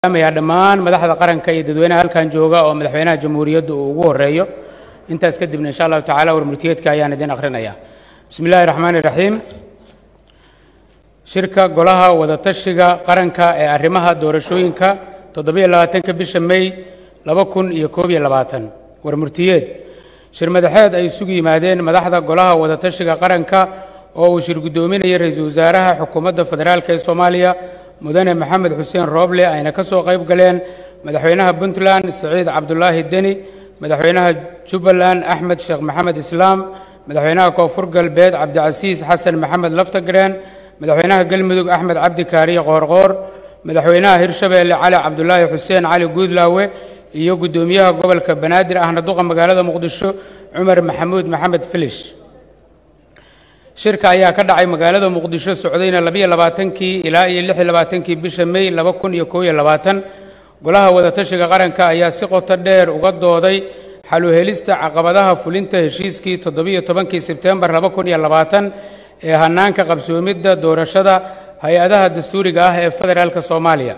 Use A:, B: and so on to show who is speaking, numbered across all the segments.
A: يا دمان مدحda qaranka iyo dadweynaha halkan jooga oo madaxweynaha jamhuuriyadda uu ugu horeeyo intaas ka dibna insha Allah taala warmurtiyeedka ayaan idin akhrinaya bismillaahir rahmaanir rahiim shirka golaha wada tashiga qaranka ee arrimaha doorashooyinka 27 bisha May 2021 warmurtiyeed shir madaxeed ay isugu yimaadeen madaxda golaha wada tashiga qaranka oo uu shir gudoominayay ra'iisul wasaaraha xukuumadda federaalka ee Soomaaliya mudane maxamed xuseen rooble ayna ka soo qayb galeen madaxweynaha Puntland Saciid Cabdullaahi Deni madaxweynaha Jubbaland Axmed Sheekh Maxamed Islaam madaxweynaha Koonfur Galbeed Cabdicasiis Xasan Maxamed Laftagreen madaxweynaha Galmudug Axmed Cabdi Kaariye Qoorqoor madaxweynaha Hirshabeelle Cali Cabdullaahi Xuseen Cali Guudlaawe iyo gudoomiyaha gobolka Banaadir ahna duqa magaalada Muqdisho Cumar Maxamuud Maxamed Filish shirka ayaa ka dhacay magaalada Muqdisho socdayna 22kii ilaa 26kii bisha May 2021 golaha wada tashiga qaranka ayaa si qoto dheer uga dooday xal u helista caqabadaha fulinta heshiiskii 17kii Sebtembar 2020 ee hanaanka qabsoomidda doorashada hay'adaha dastuuriga ah ee federaalka Soomaaliya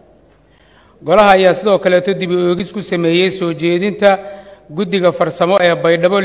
A: golaha ayaa sidoo kale dib u eegis ku sameeyay soo jeedinta guddiga farsamo ee Baydhabo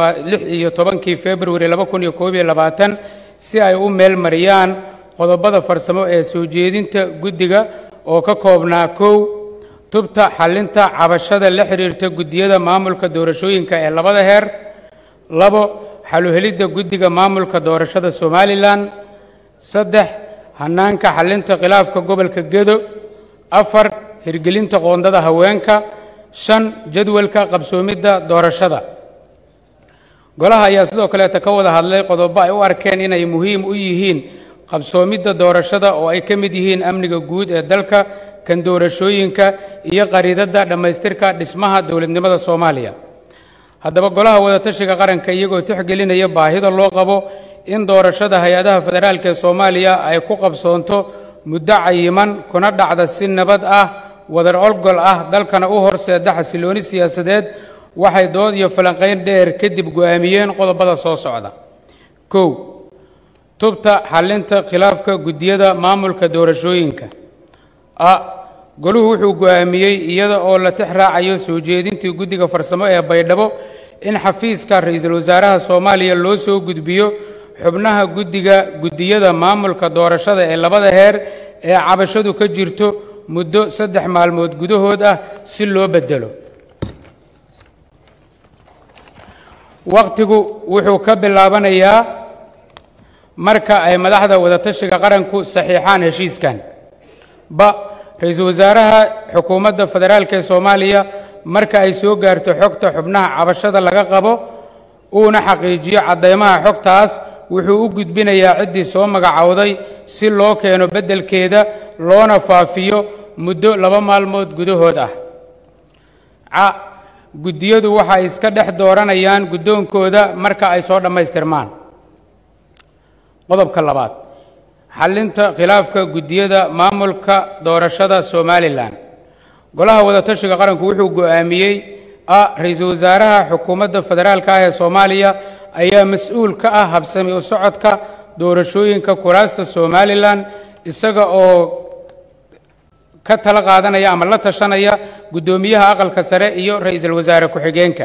A: 16 February 2021 si ay u meel mariyaan qodobada farsamo ee soo jeedinta guddiga oo ka koobnaa 1 tubta xalinta cabashada la xiriirta guddiyada maamulka doorashooyinka ee labada heer 2 xal u helidda guddiga maamulka doorashada Somaliland 3 hanaanka xalinta khilaafka gobolka Gedo 4 hirgelinta qoondada haweenka 5 jadwalka qabsoomidda doorashada golaha ayaa sidoo kale ka wada hadlay qodobo ay u arkeen inay muhiim u yihiin qabsoomidda doorashada oo ay ka mid yihiin amniga guud ee dalka kan doorashooyinka iyo qariidada dhamaystirka dhismaha dawladnimada Soomaaliya haddaba golaha wada tashiga qaranka iyagoo tixgelinaya baahida loo qabo in doorashada hay'adaha federaalka ee Soomaaliya ay ku qabsoonto muddo cayiman kuna dhacda si nabad ah wadar olgol ah dalkana u horseeda xasilooni siyaasadeed waxay dood iyo falanqeyn dheer kadib go'aamiyeen qodobada soo socda 1 tubta xalinta khilaafka guddiyada maamulka doorashooyinka goluhu wuxuu go'aamiyay iyada oo la tixraacayo soo jeedintii guddiga farsamo ee Baydhabo in xafiiska ra'iisul wasaaraha Soomaaliya loo soo gudbiyo xubnaha guddiyada maamulka doorashada ee labada heer ee cabashadu ka jirto muddo 3 maalmood gudahood ah si loo bedelo waqtigu wuxuu ka bilaabanayaa marka ay madaxda wada tashiga qaranku saxiixaan heshiiskan ra'iisul wasaaraha xukuumadda federaalka ee Soomaaliya marka ay soo gaarto xogta xubnaha cabashada laga qabo uuna xaqiijiyo cadeymaha xogtaas wuxuu u gudbinayaa ciddii soo magacawday si loo keeno beddelkeeda loona faafiyo muddo 2 maalmood gudahood ah guddiyadu waxay iska dhex dooranayaan guddoonkooda marka ay soo dhammaystirmaan qodobka 2 xalinta khilaafka guddiyada maamulka doorashada Somaliland golaha wada tashiga qaranku wuxuu go'aamiyay ra'iisul wasaaraha xukuumadda federaalka ee Soomaaliya ayaa mas'uul ka ah habsami u socodka doorashooyinka kuraasta Somaliland isaga oo ka tala qaadanaya ama la tashanaya gudoomiyaha aqalka sare iyo ra'iisul wasaare ku-xigeenka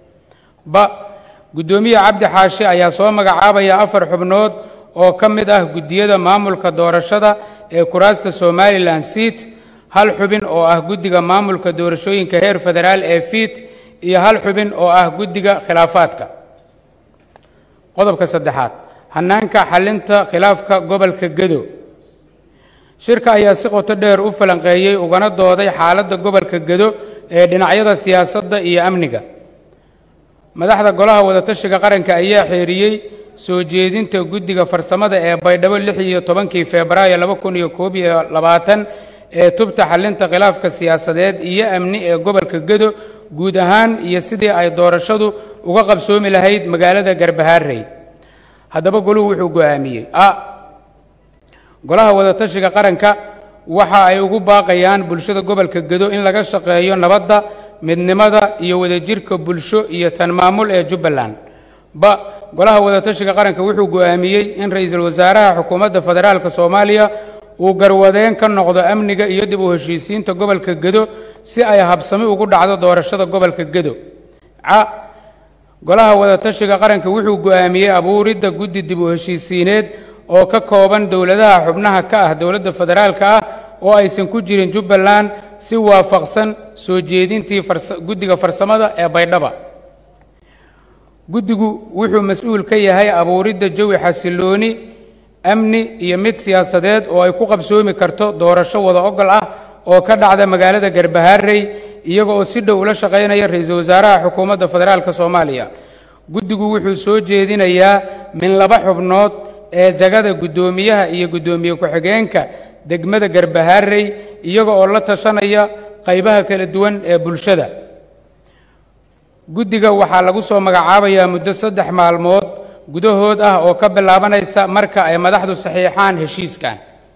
A: gudoomiyaha Cabdi Xaashi ayaa soo magacaabaya 4 xubnood oo ka mid ah guddiyada maamulka doorashada ee kuraasta Somaliland seat 1 xubin oo ah guddiga maamulka doorashooyinka heer federaal ee FIT iyo 1 xubin oo ah guddiga khilaafaadka qodobka 3 hanaanka xalinta khilaafka gobolka Gedo shirka ayaa si qoto dheer u falanqeeyay ugana dooday xaaladda gobolka Gedo ee dhinacyada siyaasadda iyo amniga madaxda golaha wada tashiga qaranka ayaa xeeriyay soo jeedinta guddiga farsamada ee Baydhabo 16 Febraayo 2021 ee tubta xalinta khilaafka siyaasadeed iyo amni ee gobolka Gedo guud ahaan iyo sidii ay doorashadu uga qabsoomi lahayd magaalada Garbaharey haddaba goluhu wuxuu go'aamiyay golaha wada tashiga qaranka waxa ay ugu baaqayaan bulshada gobolka Gedo in laga shaqeeyo nabadda midnimada iyo wadajirka bulsho iyo tan maamul ee Jubbaland golaha wada tashiga qaranka wuxuu go'aamiyay in ra'iisul wasaaraha xukuumadda federaalka Soomaaliya uu garwadeen ka noqdo amniga iyo dib u heshiisiinta gobolka Gedo si ay habsami ugu dhacdo doorashada gobolka Gedo. Golaha wadatashiga qaranka wuxuu go'aamiyay abuuridda guddi dib u heshiisiineed oo ka kooban dowladaha xubnaha ka ah dowladda federaalka ah oo aysan ku jirin Jubbaland si waafaqsan soo jeedintii guddiga farsamada ee Baydhaba. Guddigu wuxuu mas'uul ka yahay abuuridda jawi xasilooni, amni iyo mid siyaasadeed oo ay ku qabsoomi karto doorasho wada ogol ah oo ka dhacda magaalada Garbaharey iyaga oo si dhow ula shaqeynaya ra'iisul wasaaraha xukuumadda federaalka Soomaaliya. Guddigu wuxuu soo jeedinayaa min 2 xubnood ee jagada gudoomiyaha iyo gudoomiye ku-xigeenka degmada Garbaharey iyaga oo la tashanaya qaybaha kala duwan ee bulshada. Guddiga waxaa lagu soo magacaabayaa muddo 3 maalmood gudahood ah oo ka bilaabanaysa marka ay madaxdu saxiixaan heshiiskan.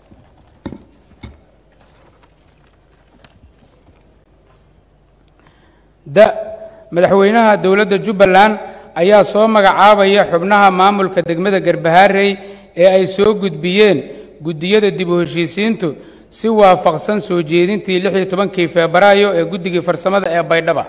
A: madaxweynaha dowladda Jubbaland ayaa soo magacaabaya xubnaha maamulka degmada Garbaharey ee ay soo gudbiyeen guddiyada dib u heshiisiintu si waafaqsan soo jeedintii 16 Febraayo ee guddiga farsamada ee Baydhaba.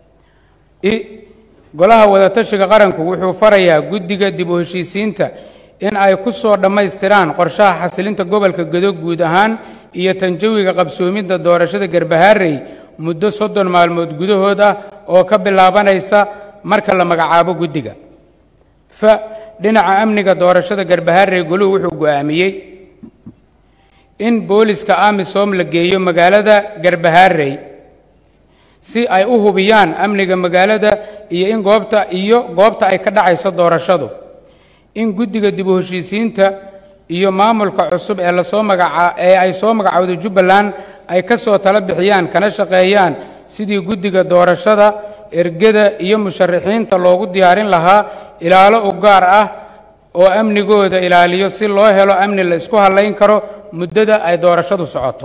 A: Golaha wadatashiga qaranku wuxuu farayaa guddiga dib u heshiisiinta in ay ku soo dhammaystiraan qorshaha xasilinta gobolka Gedo guud ahaan iyo tanjawiga qabsoomidda doorashada Garbaharey muddo 30 maalmood gudahood ah oo ka bilaabanaysa marka la magacaabo guddiga. dhinaca amniga doorashada Garbaharey goluhu wuxuu go'aamiyay in booliska AMISOM la geeyo magaalada Garbaharey si ay u hubiyaan amniga magaalada iyo in goobta ay ka dhacayso doorashadu. In guddiga dib u heshiisiinta iyo maamulka cusub ee ay soo magacawday Jubbaland ay ka soo tala bixiyaan kana shaqeeyaan sidii guddiga doorashada ergada iyo musharaxiinta loogu diyaarin lahaa ilaalo u gaar ah oo amnigooda ilaaliyo si loo helo amni la isku halayn karo muddada ay doorashadu socoto.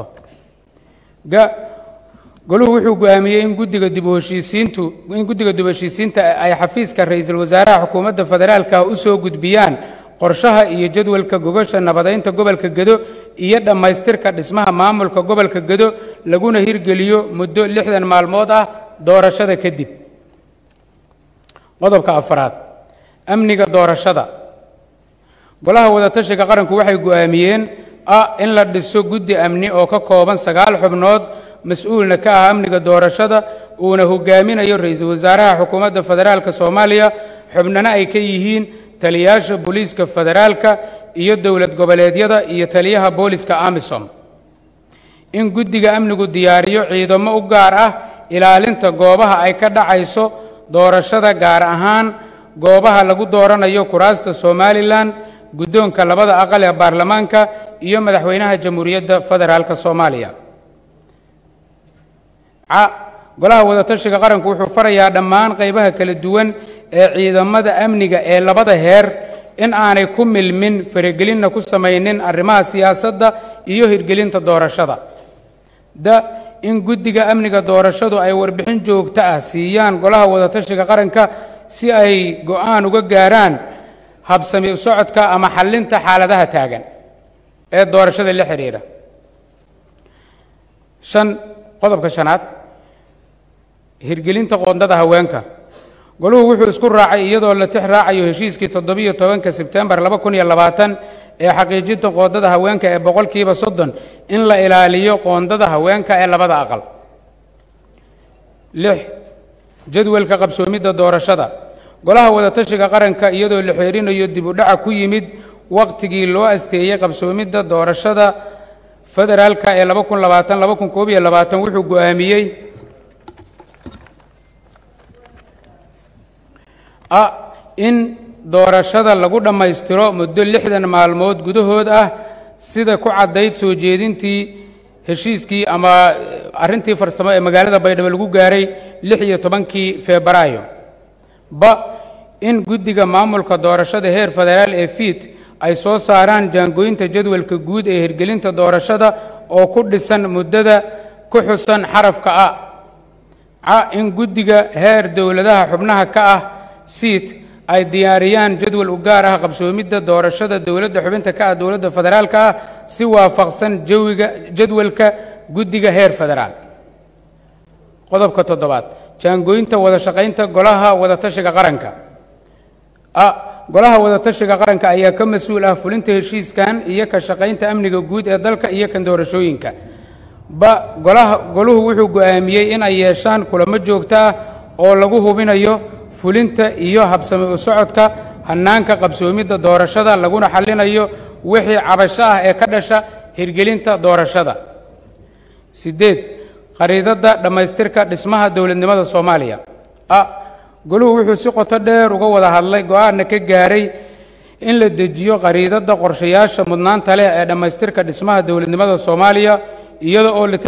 A: goluhu wuxuu go'aamiyay in guddiga dib u heshiisiinta ay xafiiska ra'iisul wasaaraha xukuumadda federaalka u soo gudbiyaan qorshaha iyo jadwalka gogasha nabadeynta gobolka Gedo iyo dhammaystirka dhismaha maamulka gobolka Gedo laguna hirgeliyo muddo 60 maalmood ah doorashada kadib. Qodobka 4 amniga doorashada. Golaha wadatashiga qaranku waxay go'aamiyeen in la dhiso guddi amni oo ka kooban 9 xubnood mas'uulna ka ah amniga doorashada uuna hogaaminayo ra'iisul wasaaraha xukuumadda federaalka Soomaaliya xubnana ay ka yihiin taliyaasha booliiska federaalka iyo dowlad goboleedyada iyo taliyaha booliiska AMISOM. In guddiga amnigu diyaariyo ciidamo u gaar ah ilaalinta goobaha ay ka dhacayso doorashada gaar ahaan goobaha lagu dooranayo kuraasta Somaliland guddoonka 2 aqal ee baarlamaanka iyo madaxweynaha jamhuuriyadda federaalka Soomaaliya. golaha wadatashiga qaranku wuxuu farayaa dhammaan qaybaha kala duwan ee ciidamada amniga ee 2 heer in aanay ku milmin faragelinna ku samaynin arrimaha siyaasadda iyo hirgelinta doorashada. in guddiga amniga doorashadu ay warbixin joogto ah siiyaan golaha wadatashiga qaranka si ay go'aan uga gaaraan habsami u socodka ama xallinta xaaladaha taagan ee doorashada la xiriira. qodobka 5 hirgelinta qoondada haweenka. goluhu wuxuu isku raacay iyadoo la tix raacayo heshiiskii 17 Sebtembar 2020 ee xaqiijinta qoondada haweenka ee 30% in la ilaaliyo qoondada haweenka ee 2 aqal. jadwalka qabsoomidda doorashada. golaha wadatashiga qaranka iyadoo la xiriirinayo dib u dhaca ku yimid waqtigii loo asteeyay qabsoomidda doorashada federaalka ee 2020-2021 wuxuu go'aamiyay in doorashada lagu dhammaystiro muddo 60 maalmood gudahood ah sida ku cadayd soo jeedintii heshiiskii ama arrintii farsamo ee magaalada Baydhabo lagu gaaray 16 Febraayo. in guddiga maamulka doorashada heer federaal ee FID ay soo saaraan jaangooyinta jadwalka guud ee hirgelinta doorashada oo ku dhisan muddada ku xusan xarafka in guddiga heer dowladaha xubnaha ka ah SID ay diyaariyaan jadwal u gaar ah qabsoomidda doorashada dowladda xubinta ka ah dowladda federaalka ah si waafaqsan jadwalka guddiga heer federaal. qodobka 7 jaangooyinta wada shaqaynta golaha wadatashiga qaranka. golaha wadatashiga qaranka ayaa ka mas'uul ah fulinta heshiiskan iyo ka shaqaynta amniga guud ee dalka iyo kan doorashooyinka. goluhu wuxuu go'aamiyey in ay yeeshaan kulamo joogto ah oo lagu hubinayo fulinta iyo habsami u socodka hannaanka qabsoomidda doorashada laguna xallinayo wixii cabasho ah ee ka dhasha hirgelinta doorashada. 8 qariidada dhammaystirka dhismaha dowladnimada Soomaaliya. goluhu wuxuu si qoto dheer uga wada hadlay go'aanna ka gaaray in la dejiyo qariidada qorshayaasha mudnaanta leh ee dhammaystirka dhismaha dowladnimada Soomaaliya iyada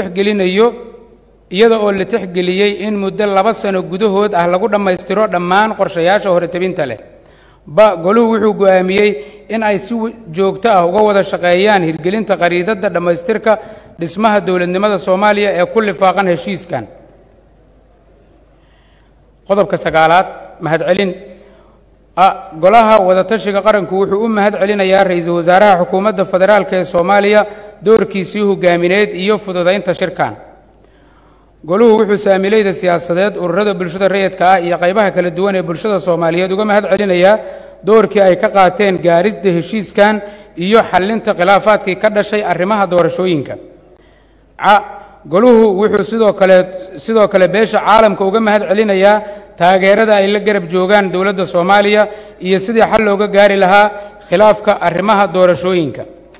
A: oo la tixgeliyey in muddo 2 sano gudahood ah lagu dhammaystiro dhammaan qorshayaasha hore tabinta leh. goluhu wuxuu go'aamiyey in ay si joogto ah uga wada shaqeeyaan hirgelinta qariidada dhammaystirka dhismaha dowladnimada Soomaaliya ee ku lifaaqan heshiiskan. qodobka 9 mahadcelin. golaha wadatashiga qaranku wuxuu u mahadcelinayaa ra'iisul wasaaraha xukuumadda federaalka ee Soomaaliya doorkiisii hogaamineed iyo fududeynta shirkan. goluhu wuxuu saamilayda siyaasadeed ururada bulshada rayidka ah iyo qaybaha kala duwan ee bulshada Soomaaliyeed uga mahadcelinayaa doorkii ay ka qaateen gaarista heshiiskan iyo xallinta khilaafaadkii ka dhashay arrimaha doorashooyinka. goluhu wuxuu sidoo kale beesha caalamka uga mahadcelinayaa taageerada ay la garab joogaan dowladda Soomaaliya iyo sidii xal looga gaari lahaa khilaafka arrimaha doorashooyinka.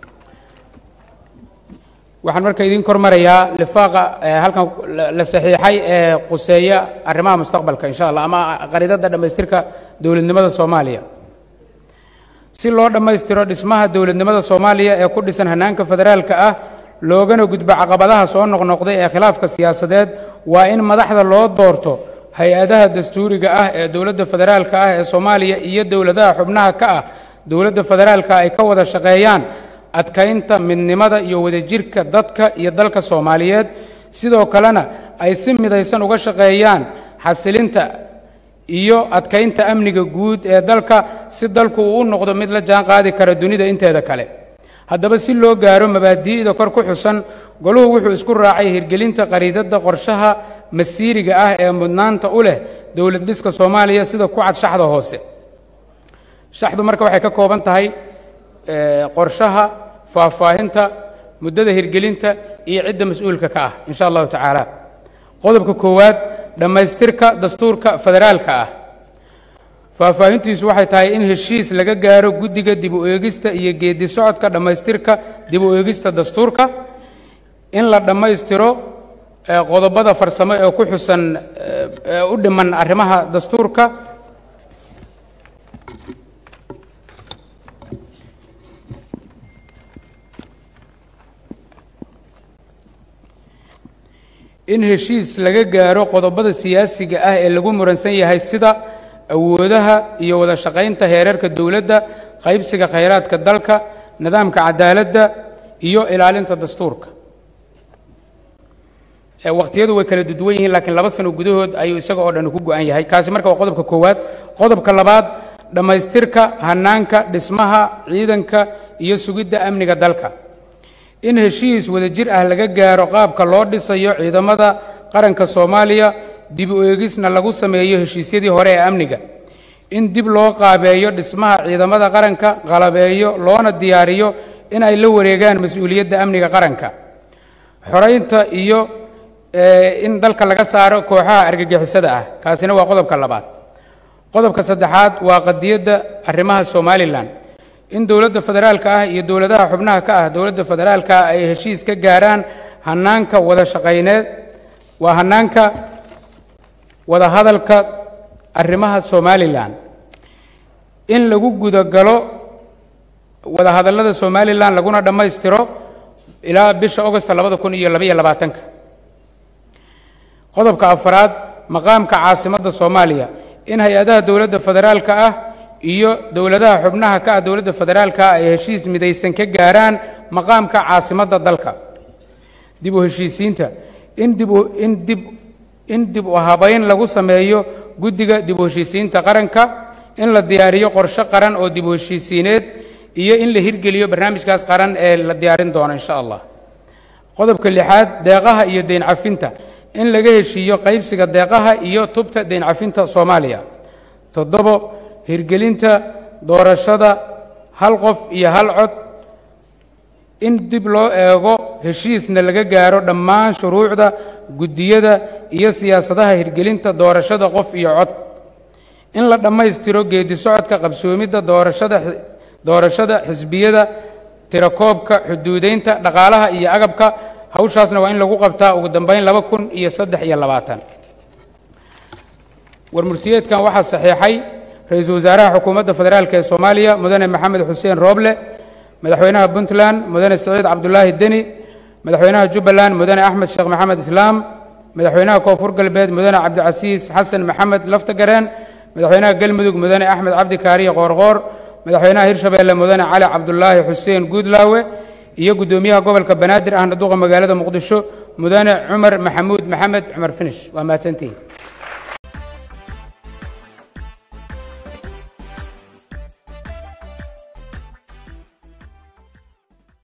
A: waxaan markaa idin kormarayaa lifaaqa halkan la saxiixay ee quseeya arrimaha mustaqbalka insha Allah ama qariidada dhammaystirka dowladnimada Soomaaliya. si loo dhammaystiro dhismaha dowladnimada Soomaaliya ee ku dhisan hannaanka federaalka ah loogana gudbo caqabadaha soo noqnoqday ee khilaafka siyaasadeed waa in madaxda loo doorto hay-adaha dastuuriga ah ee dowladda federaalka ah ee Soomaaliya iyo dowladaha xubnaha ka ah dowladda federaalka ay ka wada shaqeeyaan adkaynta midnimada iyo wadajirka dadka iyo dalka Soomaaliyeed sidoo kalena ay si midaysan uga shaqeeyaan xasilinta iyo adkaynta amniga guud ee dalka si dalku uu noqdo mid la jaan qaadi kara dunida inteeda kale. haddaba si loo gaaro mabaadi'da kor ku xusan goluhu wuxuu isku raacay hirgelinta qariidada qorshaha masiiriga ah ee mudnaanta u leh dowlad dhiska Soomaaliya sida ku cad shaxda hoose. shaxdu marka waxay ka kooban tahay qorshaha faahfaahinta muddada hirgelinta iyo cidda mas'uulka ka ah insha Allah tacaala. qodobka 1 dhammaystirka dastuurka federaalka ah. faahfaahintiisu waxay tahay in heshiis laga gaaro guddiga dib u eegista iyo geedi socodka dhammaystirka dib u eegista dastuurka in la dhammaystiro qodobada farsamo ee ku xusan u dhiman arrimaha dastuurka in heshiis laga gaaro qodobada siyaasiga ah ee lagu muransan yahay sida awoodaha iyo wada shaqaynta heerarka dawladda qaybsiga khayraadka dalka nidaamka cadaaladda iyo ilaalinta dastuurka waqtiyadu way kala duwan yihiin laakiin 2 sano gudahood ayuu isaga oo dhan ku go'an yahay kaasi marka waa qodobka koowaad qodobka labaad dhamaystirka hanaanka dhismaha ciidanka iyo sugidda amniga dalka in heshiis wada jir ah laga gaaro qaabka loo dhisayo ciidamada qaranka Soomaaliya dib u eegisna lagu sameeyo heshiisyadii hore ee amniga in dib loo qaabeeyo dhismaha ciidamada qaranka qalabeeyo loona diyaariyo in ay la wareegaan mas'uuliyadda amniga qaranka xoreynta iyo in dalka laga saaro kooxaha argagixisada ah kaasina waa qodobka labaad qodobka saddexaad waa qadiyadda arrimaha Somaliland in dawladda federaalka ah iyo dawladaha xubnaha ka ah dawladda federaalka ay heshiis ka gaaraan hanaanka wada shaqayneed waa hanaanka wada hadalka arrimaha Somaliland in lagu guda galo wada hadallada Somaliland laguna dhamaystiro ilaa bisha August 2022 qodobka afraad maqaamka caasimadda Soomaaliya in hay'adaha dawladda federaalka ah iyo dawladaha xubnaha ka ah dawladda federaalka ay heshiis midaysan ka gaaraan maqaamka caasimadda dalka dib u heshiisiinta in dib u habayn lagu sameeyo guddiga dib u heshiisiinta qaranka in la diyaariyo qorshe qaran oo dib u heshiisiineed iyo in la hirgeliyo barnaamijkaas qaran ee la diyaarin doono insha allah. qodobka 6 deeqaha iyo deyn cafinta in laga heshiiyo qaybsiga deeqaha iyo tubta deyn cafinta Soomaaliya. 7 hirgelinta doorashada hal qof iyo hal cod in dib loo eego heshiisna laga gaaro dhammaan shuruucda guddiyada iyo siyaasadaha hirgelinta doorashada qof iyo cod in la dhammaystiro geedi socodka qabsoomidda doorashada xisbiyada tirakoobka xuduudeynta dhaqaalaha iyo agabka hawshaasna waa in lagu qabtaa ugu dambeyn 2023 warmurtiyeedkan waxaa saxiixay ra'iisul wasaaraha xukuumadda federaalka ee Soomaaliya mudane Maxamed Xuseen Rooble madaxweynaha Puntland mudane Saciid Cabdullaahi Deni madaxweynaha Jubbaland mudane Axmed Sheekh Maxamed Islaam madaxweynaha Koonfur Galbeed mudane Cabdicasiis Xasan Maxamed Laftagareen madaxweynaha Galmudug mudane Axmed Cabdi Kaariye Qoorqoor madaxweynaha Hirshabeelle mudane Cali Cabdullaahi Xuseen Guudlaawe iyo gudoomiyaha gobolka Banaadir ahna duqa magaalada Muqdisho mudane Cumar Maxamuud Maxamed Cumar Finish waa mahadsantihiin.